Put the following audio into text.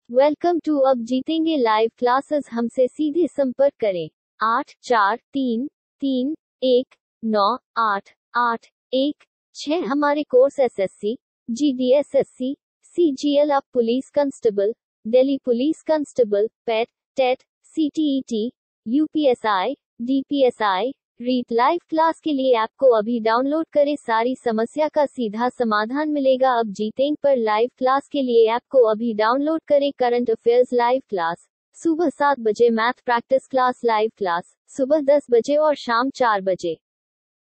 Welcome to अब जीतेंगे live classes. हमसे सीधे संपर्क करें 8433198816। हमारे कोर्स एसएससी, जीडीएसएससी, सीजीएल, अब police constable, Delhi police constable, PET, TET, CTET, UPSI, DPSI, REET live class के लिए ऐप को अभी डाउनलोड करें। सारी समस्या का सीधा समाधान मिलेगा। अब जीतेंगे पर लाइव क्लास के लिए ऐप को अभी डाउनलोड करें। करंट अफेयर्स लाइव क्लास सुबह 7 बजे, math practice class live class सुबह 10 बजे और शाम 4 बजे।